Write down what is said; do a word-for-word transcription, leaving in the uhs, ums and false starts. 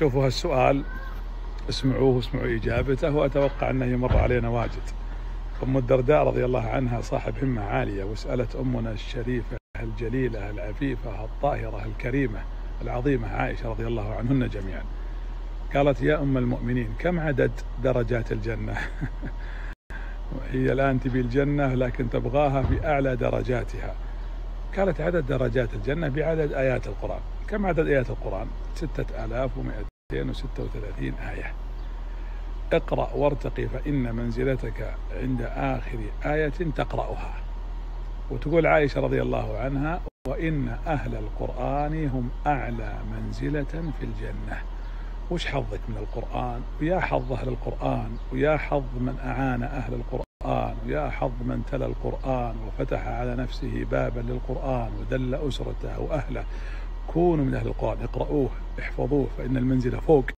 شوفوا هالسؤال، اسمعوه واسمعوا إجابته، وأتوقع أنه يمر علينا واجد. أم الدرداء رضي الله عنها صاحب همة عالية، وسألت أمنا الشريفة الجليلة العفيفة الطاهرة الكريمة العظيمة عائشة رضي الله عنهن جميعا، قالت: يا أم المؤمنين كم عدد درجات الجنة؟ هي الآن تبي الجنة لكن تبغاها في أعلى درجاتها. قالت: عدد درجات الجنة بعدد آيات القرآن. كم عدد آيات القرآن؟ ستة آلاف ومئتين وستة وثلاثين آية. اقرأ وارتقي فإن منزلتك عند آخر آية تقرأها. وتقول عائشة رضي الله عنها: وإن أهل القرآن هم أعلى منزلة في الجنة. وش حظك من القرآن؟ ويا حظ أهل القرآن، ويا حظ من أعان أهل القرآن، ويا حظ من تلا القرآن وفتح على نفسه بابا للقرآن ودل أسرته وأهله. كونوا من أهل القرآن، اقرأوه احفظوه، فإن المنزل فوق